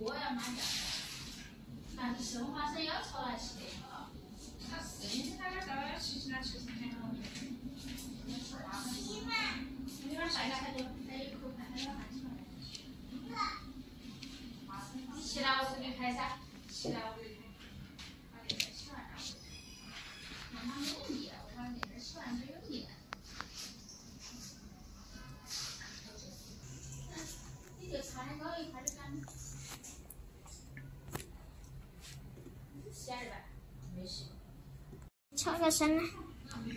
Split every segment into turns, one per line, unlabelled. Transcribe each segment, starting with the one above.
锅要买酱，但是生花生要炒来吃的。它是因为它那个吃起来确实很好吃。你那晒菜就还有口感，还要按起来。你起来我这里开噻，起来我这里开。把那个洗完了。妈妈没有盐，我把那个洗完没有盐。你就差那个一块就干了。洗了呗，没洗。
炒个生呢？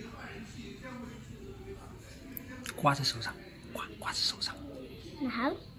挂在手上，挂在手上。
那好。